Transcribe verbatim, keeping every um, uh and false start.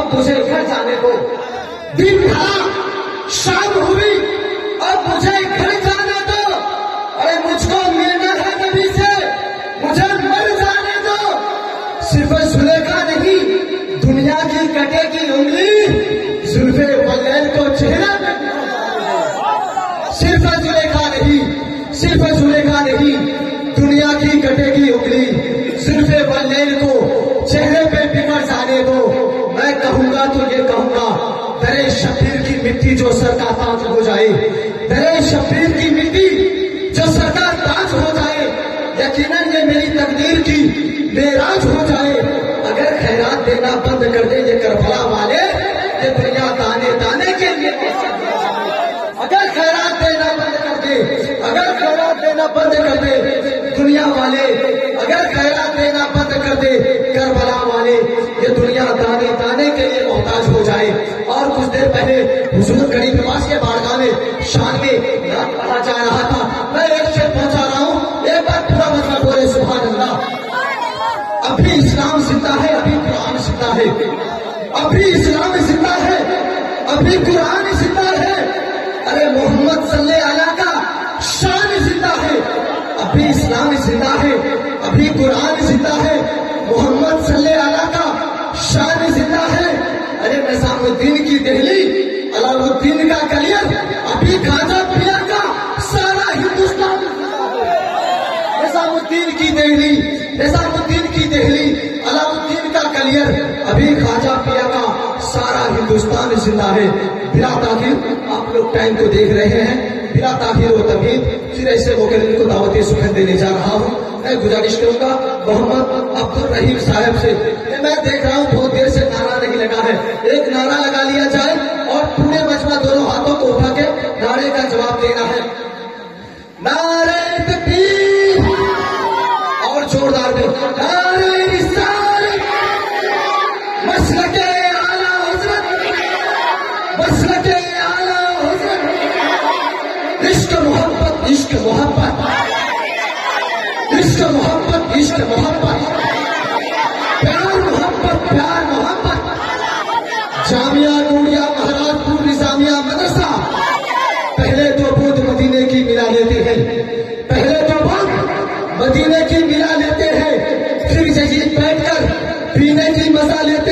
अब मुझे घर जाने दो। दिन ढला, शाम हुई, अब मुझे घर जाने दो। अरे मुझको मिलना है नबी से, मुझे मर जाने दो। सिर्फ जुलेखा नहीं, दुनिया की कटेगी उंगली, जुल्फे वलैल को चेहरा पे। सिर्फ जुलेखा नहीं, सिर्फ जुलेखा नहीं, दुनिया की कटेगी उंगली, जुल्फे वलैल को चेहरे पे बिगड़ जाने दो। मैं कहूंगा तो ये कहूंगा, दरे शब्बीर की मिट्टी जो सर का ताज हो जाए, दरे शब्बीर की मिट्टी जो सर का ताज हो जाए, यकीनन ये मेरी तकदीर की मेराज हो जाए। अगर खैरात देना बंद कर दे ये करबला वाले, ये दुनिया ताने ताने के लिए। अगर खैरात देना बंद कर दे, अगर खैरात देना बंद कर दे दुनिया वाले, अगर खैरात देना बंद कर दे करबला वाले, ये दुनिया ताने ताने के लिए मोहताज हो जाए। और कुछ देर पहले हुजूर गरीब नवाज के बारगाह में शान में नात पढ़ा जा रहा था। मैं एक शेर पहुंचा रहा हूं, एक बार पूरा मतलब बोले सुभान अल्लाह। अभी इस्लाम जिंदा है, अभी कुरान जिंदा है, अभी इस्लाम जिंदा है, अभी कुरान जिंदा है। अरे मोहम्मद सल्लल्लाहु अलैहि का शान जिंदा है, अभी इस्लाम जिंदा है, अभी कुरान जिंदा है, मोहम्मद सल्लल्लाहु अलैहि का शान जिंदा है। अरे निजामुद्दीन की दिल्ली, अलाउद्दीन का कलियर, अभी खाजा पिया का सारा हिंदुस्तान। निजामुद्दीन की दिल्ली, निजामुद्दीन की दिल्ली, अलाउद्दीन का कलियर, अभी खाजा पिया का सारा हिंदुस्तान जिंदा है। बिला ताखिर आप लोग टाइम को देख रहे हैं, बिला ताखिर और तमीर फिर ऐसे होकर इनको दावत सुखन देने जा रहा हूँ। मैं गुजारिश करूंगा मोहम्मद अब्दुल रहीम साहब से, मैं देख रहा हूँ बहुत देर से नारा नहीं लगा है, एक नारा लगा लिया जाए और पूरे मजमा दोनों हाथों को उठा के नारे का जवाब देना है। नारे तकबीर और जोरदार दे, नारे रिसालत, मसलके आला हज़रत, मसलके आला हज़रत। इश्क मोहब्बत, इश्क मोहब्बत, इश्क मोहब्बत, इश्क मोहब्बत, प्यार मोहब्बत, प्यार मोहब्बत। जामिया नूरिया महाराजपुर निजामिया मदरसा, पहले तो बुद्ध मदीने की मिला लेते हैं, पहले तो बुद्ध मदीने की मिला लेते हैं, फिर यही बैठकर पीने की मजा लेते